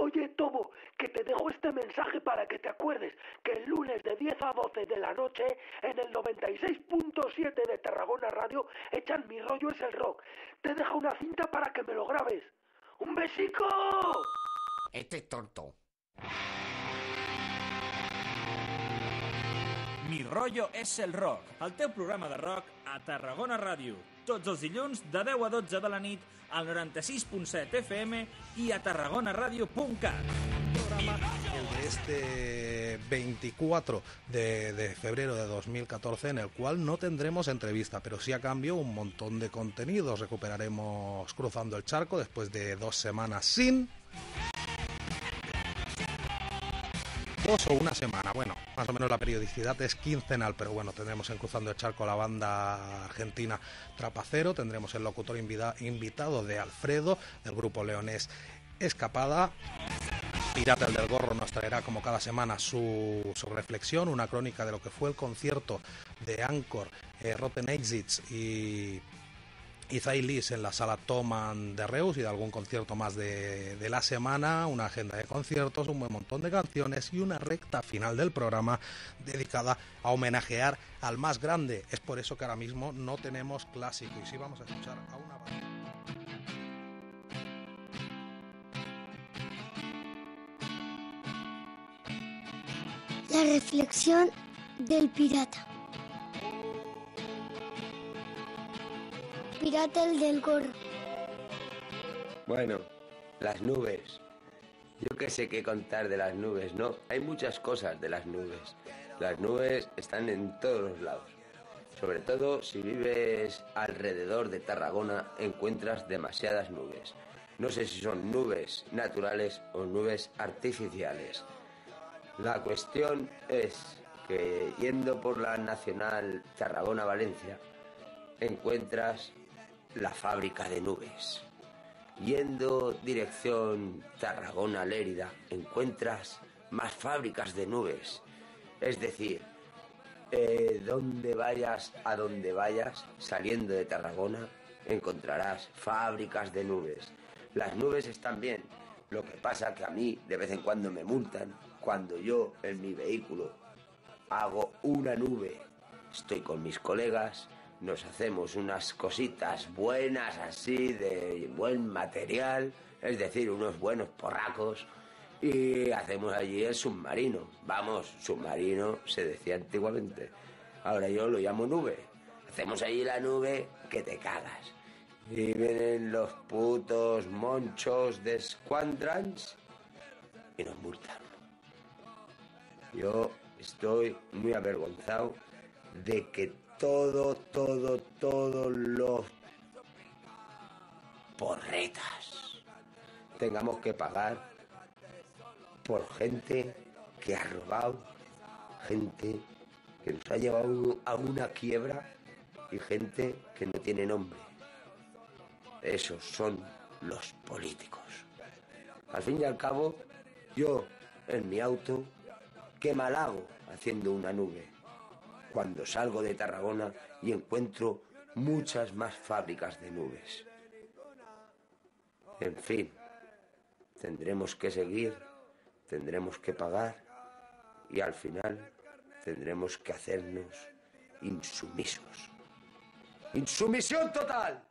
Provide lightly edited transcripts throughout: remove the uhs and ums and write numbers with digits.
Oye, Tobo, que te dejo este mensaje para que te acuerdes que el lunes de 10 a 12 de la noche en el 96.7 de Tarragona Radio echan Mi Rollo es el Rock. Te dejo una cinta para que me lo grabes. ¡Un besico! Este es tonto. Mi Rollo és el rock, el teu programa de rock a Tarragona Ràdio. Tots els dilluns de 10 a 12 de la nit al 96.7 FM y a tarragonaradio.cat. El de este 24 de febrero de 2014, en el cual no tendremos entrevista, pero sí a cambio un montón de contenidos. Recuperaremos Cruzando el Charco después de 2 semanas sin... 2 o una semana, bueno, más o menos la periodicidad es quincenal, pero bueno, tendremos en Cruzando el Charco a la banda argentina Trapacero, tendremos el locutor invitado de Alfredo, del grupo leonés Escapada. Pirata el del Gorro nos traerá como cada semana su reflexión, una crónica de lo que fue el concierto de Anchor, Rotten Exits y Zailis en la Sala Thomann de Reus, y de algún concierto más de la semana, una agenda de conciertos, un buen montón de canciones y una recta final del programa dedicada a homenajear al más grande. Es por eso que ahora mismo no tenemos clásico y sí vamos a escuchar a una banda. La reflexión del pirata. Pirata el del Gorro. Bueno, las nubes. Yo qué sé qué contar de las nubes, ¿no? Hay muchas cosas de las nubes. Las nubes están en todos los lados. Sobre todo si vives alrededor de Tarragona encuentras demasiadas nubes. No sé si son nubes naturales o nubes artificiales. La cuestión es que yendo por la Nacional Tarragona-Valencia encuentras la fábrica de nubes. Yendo dirección Tarragona-Lérida encuentras más fábricas de nubes. Es decir, donde vayas, a donde vayas, saliendo de Tarragona, encontrarás fábricas de nubes. Las nubes están bien, lo que pasa que a mí de vez en cuando me multan cuando yo en mi vehículo hago una nube. Estoy con mis colegas, nos hacemos unas cositas buenas así, de buen material, es decir, unos buenos porracos, y hacemos allí el submarino. Vamos, submarino se decía antiguamente, ahora yo lo llamo nube. Hacemos allí la nube que te cagas. Y vienen los putos monchos de Squadrons y nos multan. Yo estoy muy avergonzado de que todos los porretas tengamos que pagar por gente que ha robado, gente que nos ha llevado a una quiebra y gente que no tiene nombre. Esos son los políticos. Al fin y al cabo, yo en mi auto, ¿qué mal hago haciendo una nube? Cuando salgo de Tarragona y encuentro muchas más fábricas de nubes. En fin, tendremos que seguir, tendremos que pagar y al final tendremos que hacernos insumisos. ¡Insumisión total!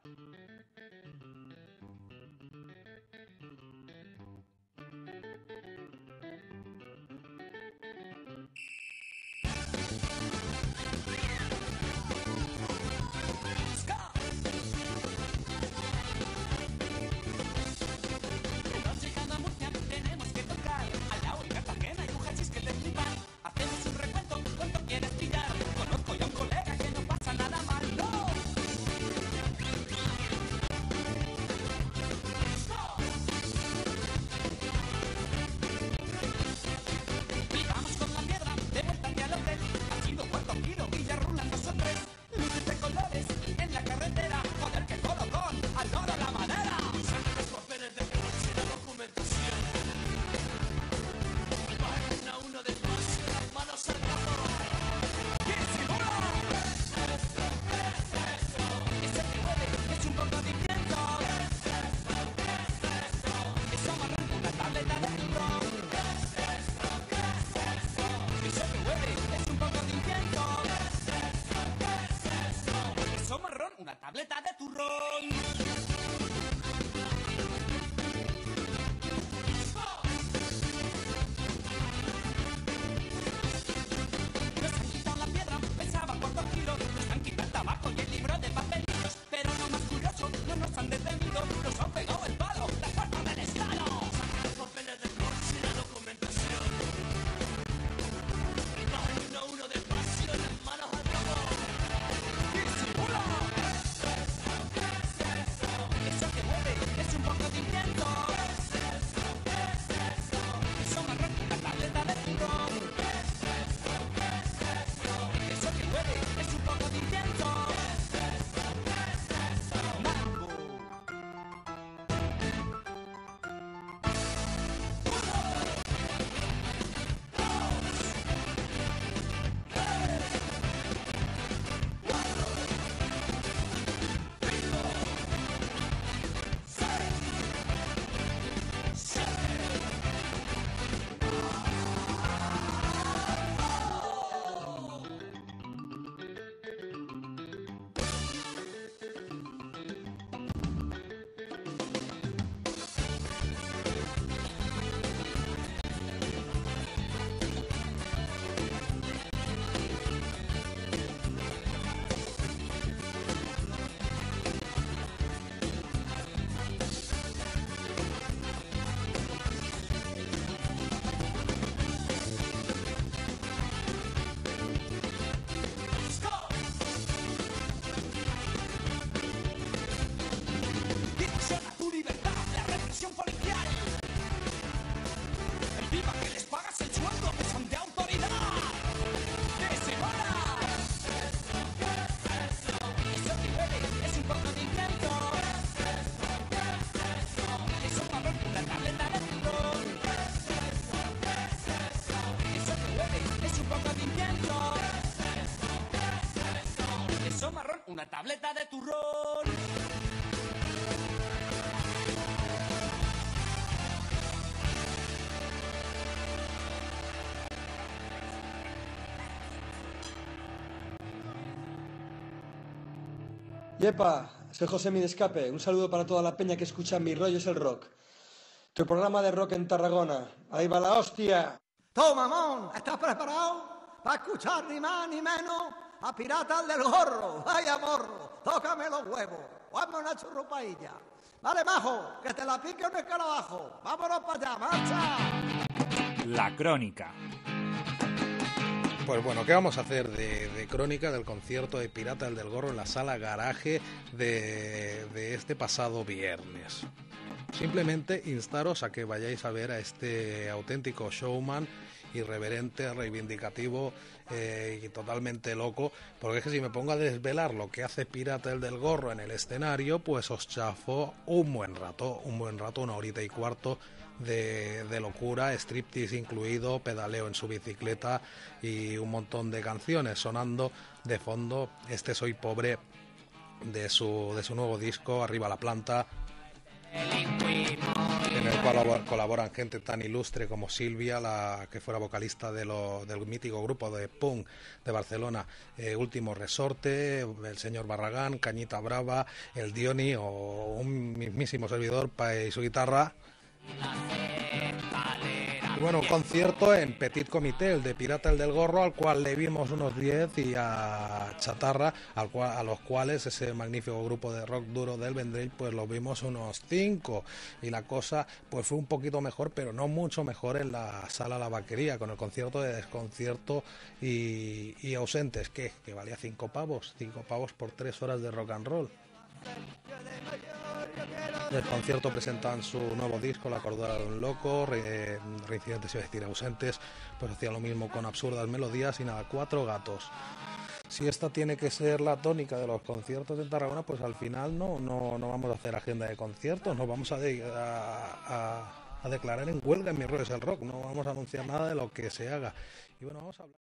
una tableta de turrón. Yepa, soy José Mi Escape. Un saludo para toda la peña que escucha Mi Rollo es el Rock. Tu programa de rock en Tarragona. Ahí va la hostia. Tú, mamón, ¿estás preparado para escuchar ni más ni menos a Pirata el del Gorro? ¡Vaya morro! ¡Tócame los huevos! ¡Hazme una churrupailla! Vale, majo, que te la pique un escarabajo. ¡Vámonos para allá, marcha! La crónica. Pues bueno, ¿qué vamos a hacer de crónica del concierto de Pirata el del Gorro en la sala Garaje de este pasado viernes? Simplemente instaros a que vayáis a ver a este auténtico showman, irreverente, reivindicativo y totalmente loco, porque es que si me pongo a desvelar lo que hace Pirata el del Gorro en el escenario, pues os chafó un buen rato, 1 horita y cuarto de locura, striptease incluido, pedaleo en su bicicleta y un montón de canciones sonando de fondo. Este Soy Pobre de su nuevo disco, Arriba la Planta, en el cual colaboran gente tan ilustre como Silvia, la que fuera vocalista del mítico grupo de punk de Barcelona, Último Resorte, el señor Barragán, Cañita Brava, el Dioni o un mismísimo servidor y su guitarra. Y bueno, un concierto en Petit Comité, el de Pirata el del Gorro, al cual le vimos unos 10, y a Chatarra, a los cuales ese magnífico grupo de rock duro del Vendrell, pues los vimos unos 5, y la cosa pues fue un poquito mejor, pero no mucho mejor en la sala La Vaquería, con el concierto de Desconcierto y Ausentes, que valía 5 pavos por 3 horas de rock and roll. Del concierto presentan su nuevo disco, La Cordura de un Loco, Reincidentes, iba a decir Ausentes, pues hacía lo mismo con absurdas melodías y nada, 4 gatos. Si esta tiene que ser la tónica de los conciertos en Tarragona, pues al final no vamos a hacer agenda de conciertos, nos vamos a declarar en huelga en Mi Rollo es el Rock, no vamos a anunciar nada de lo que se haga. Y bueno, vamos a hablar.